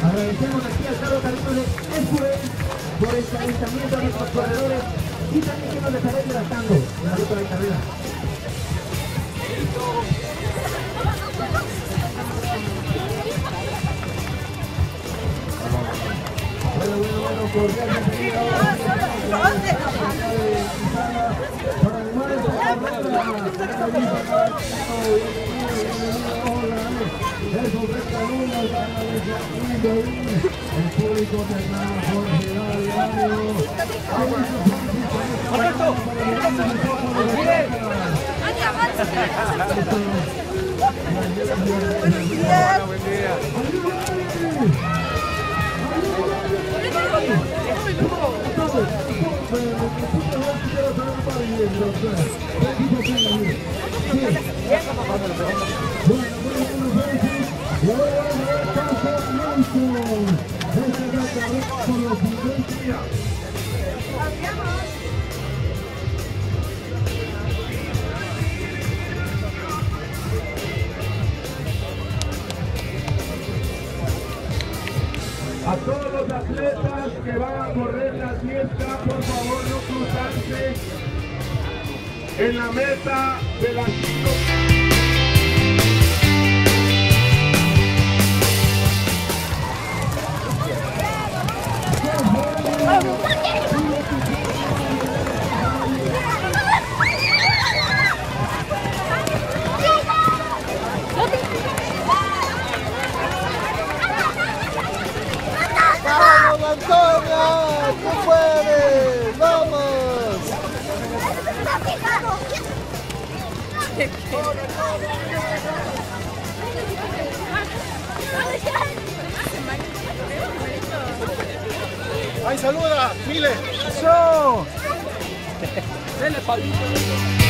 Agradecemos aquí al Carlos Carrito de Escuel por el calentamiento a nuestros corredores y también que nos estará hidratando en la ruta de carrera. Bueno, cordial bienvenida para el maestro esos rectalunas el público tendrá Jorge a todos los atletas que van a correr la fiesta, por favor no cruzarse en la meta de la ¡Vamos, Antonia! ¡Tú puedes! ¡Vamos! ¡Ay, saluda! ¡Mile! ¡Eso! ¡Dele, Pablito!